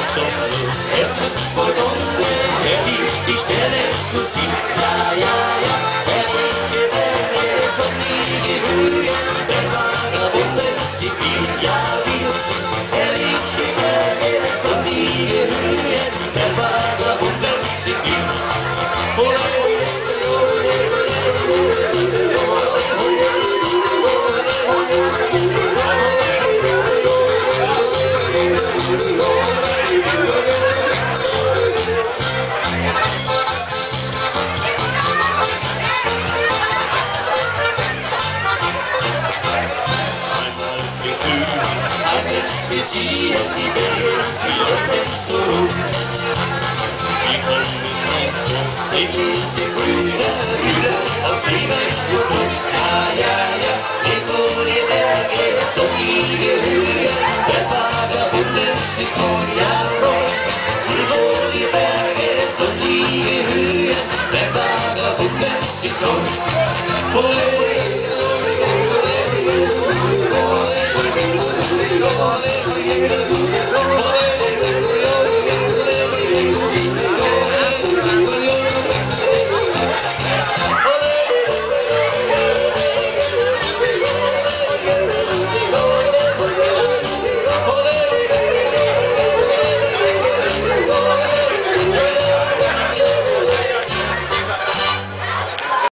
Sonne, Herzen voll Wonne, wer die Sterne so sieht. Ja, ja, ja, herrliche Berge, sonnige Höhe, der Vagabunden sie viel, ja, wir. Herrliche Berge, sonnige Höhe, der Vagabunden sie viel. Wir ziehen die Welt, sie leuchten so rot. Wir können hoffen, mit diese Brüder auf Leben und Tod. Ja, ja, ja, Nikoli Berge, sonnige Höhe, der Vagabunden sind Feuerrohr. Nikoli Berge, sonnige Höhe, der Vagabunden sind Feuerrohr. Ole, ole, ole, ole, ole, ole, ole, ole, ole, ole, ole, ole, ole, ole, ole, ole,